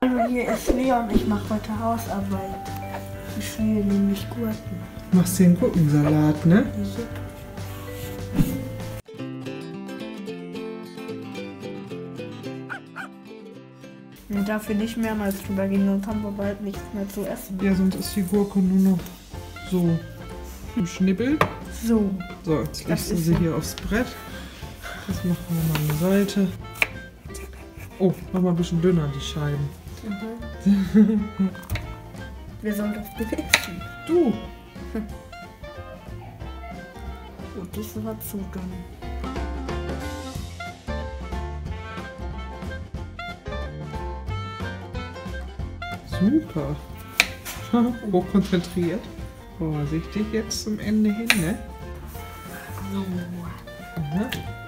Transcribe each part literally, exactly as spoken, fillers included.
Also hier ist Leon, ich mache heute Hausarbeit. Ich schneide nämlich Gurken. Machst den Gurkensalat, ne? Die Suppe. Ich darf hier nicht mehrmals drüber gehen, sonst haben wir bald nichts mehr zu essen. Ja, sonst ist die Gurke nur noch so im Schnibbel. So. So, jetzt Das legst du ist sie so. hier aufs Brett. Das machen wir mal an die Seite. Oh, mach mal ein bisschen dünner, die Scheiben. Mhm. Wer soll das bewissen? Du! Und das war zu dünn. Super. Hochkonzentriert. Vorsichtig jetzt zum Ende hin, ne? So. Aha.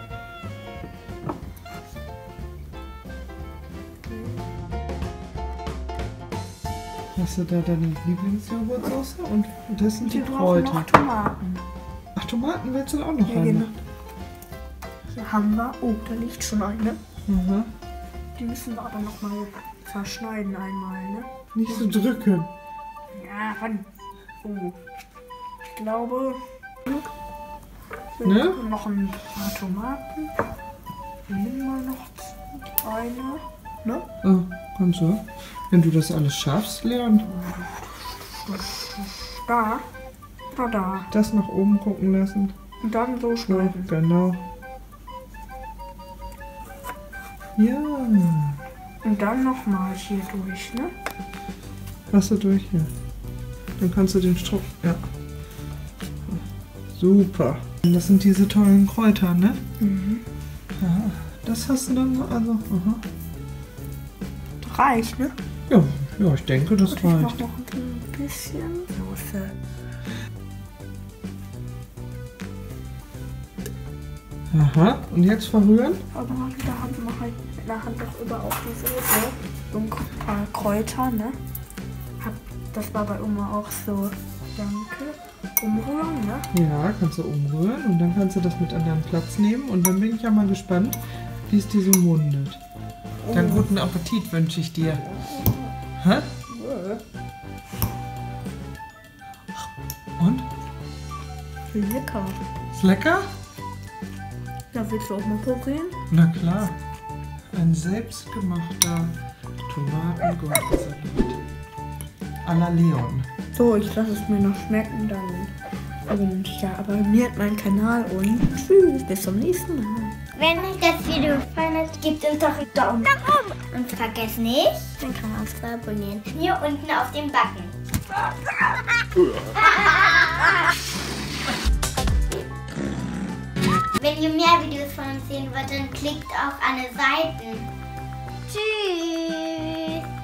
Hast du da deine Lieblingsjoghurtsoße und das sind die Wir brauchen Kräuter. noch Tomaten. Ach, Tomaten willst du auch noch Ja, rein? genau. Hier haben wir. Oh, da liegt schon eine. Aha. Die müssen wir aber noch mal zerschneiden einmal, ne? Nicht so drücken. Ja, ran. Oh. Ich glaube. Wir Ne? brauchen noch ein paar Tomaten. Wir nehmen mal noch eine. Ne? Oh, kannst du. Wenn du das alles schaffst, Leon. Da. Oder da. Das nach oben gucken lassen. Und dann so Ja, schneiden. genau. Ja. Und dann nochmal hier durch, ne? Hast du durch hier. Dann kannst du den Struck. Ja. Super. Das sind diese tollen Kräuter, ne? Mhm. Ja. Das hast du dann also. Aha. Reicht, ne? Ja, ja, ich denke, das Und ich mach reicht. noch ein bisschen Soße. Aha. Und jetzt verrühren? Aber da haben wir halt mit der Hand doch über auch die Soße. So ein paar Kräuter, ne? Hab, das war bei Oma auch so. Danke. Umrühren, ne? Ja, kannst du umrühren und dann kannst du das mit an deinen Platz nehmen und dann bin ich ja mal gespannt, wie es dir so mundet. Dann guten Appetit wünsche ich dir. Hä? Und? Lecker. Ist lecker? Ja, willst du auch mal probieren? Na klar. Ein selbstgemachter Tomatengurkensalat. À la Leon. So, ich lasse es mir noch schmecken dann. Und ja, abonniert meinen Kanal und tschüss, bis zum nächsten Mal. Wenn euch das Video gefallen hat, gebt uns doch einen Daumen nach oben. Und vergesst nicht, den Kanal zu abonnieren. Hier unten auf dem Button. Wenn ihr mehr Videos von uns sehen wollt, dann klickt auf alle Seiten. Tschüss.